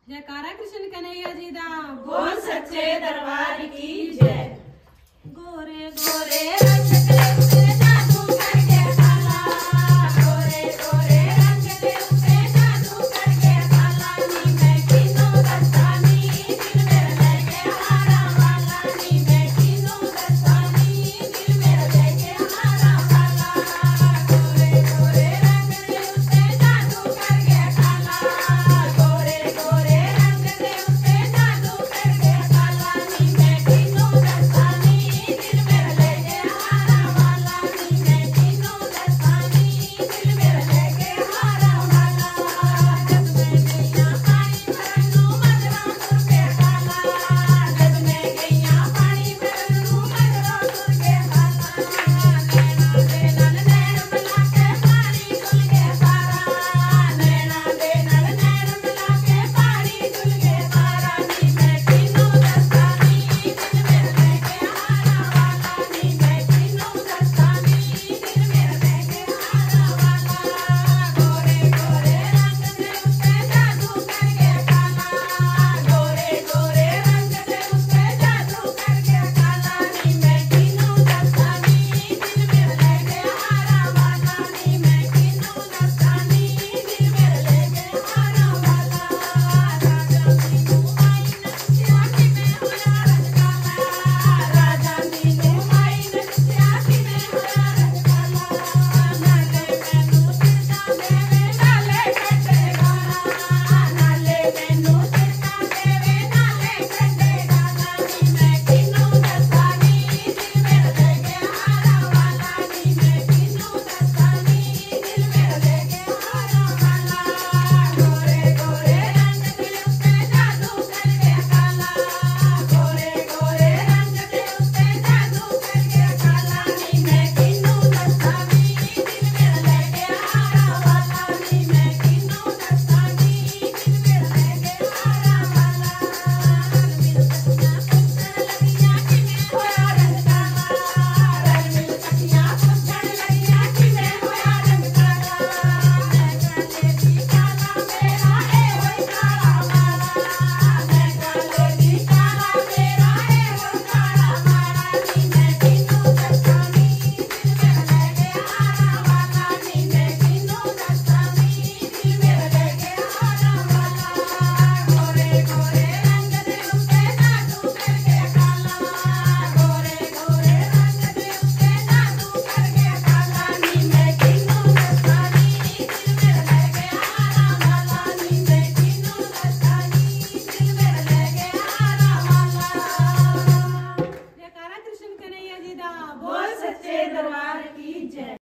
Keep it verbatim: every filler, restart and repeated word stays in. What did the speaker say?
जयकारा कृष्ण कन्हैया जी दा बोल सच्चे दरबार की जय। गोरे गोरे रंग दे उते जादू करके काला, गोरे गोरे रंग दे उते जादू करके काला, नी मैं किनो दस्तानी दिल मेरा लेके हारा वाला, नी मैं किनो दस्तानी दिल मेरा लेके हारा वाला। गोरे गोरे रंग दे उते जादू करके काला, गोरे गोरे रंग दे उते जादू करके काला, नी मैं किनो दस्तानी दिल मेरा लेके हारा वाला, नी मैं किनो दस्तानी दिल मेरा लेके हारा वाला। जग में गैया पानी भरनू मगरा तुर के काला, जग में गैया पानी भरनू मगरा तुर के काला, नैना दे नल नैन मिला के पानी धुल के पारा, नैना दे नल नैन मिला के पानी धुल के पारा, नी मैं किनो दस्तानी दिल मेरा लेके हारा वाला, नी मैं किनो दस्तानी दिल मेरा लेके हारा वाला। गोरे गोरे रंग दे उते जादू करके काला, गोरे गोरे रंग दे उते जादू करके काला, नी मैं किनो दस्तानी दिल मेरा लेके हारा वाला, नी मैं किनो दस्तानी दिल मेरा लेके हारा वाला। राजा मीनू माई नचिया कि मैं होया रंग काला, राजा मीनू माई नचिया कि मैं होया रंग काला, नाले मैनू सिरका देवे नाले खड्डे गाला, नाले मैनू सिरका देवे नाले खड्डे गाला, नी मैं किनो दस्तानी दिल मेरा लेके हारा वाला, नी मैं किनो दस्तानी दिल मेरा लेके हारा वाला। गोरे गोरे रंग दे उते जादू करके काला, गोरे गोरे रंग दे उते जादू करके काला, नी मैं किनो दस्तानी दिल मेरा लेके हारा वाला, नी मैं किनो दस्तानी दिल मेरा लेके हारा वाला। रल मिल सखियां पूछन लगियां कि मैं होया रंग काला, रल मिल सखियां पूछन लगियां कि मैं होया रंग काला, मैं काले दी काला मेरा ए होई काला माला, मैं काले दी काला मेरा ए होई काला माला, नी मैं किनो दस्तानी दिल मेरा लेके हारा वाला, नी मैं किनो दस्तानी दिल मेरा लेके हारा वाला। गोरे गोरे रंग दे उते जादू करके काला, गोरे गोरे रंग दे उते जादू करके काला, नी मैं किनो दस्तानी दिल मेरा लेके हारा वाला, नी मैं किनो दस्तानी दिल मेरा लेके हारा वाला। जयकारा कृष्ण कन्हैया जी दा बोल सच्चे दरबार की जय।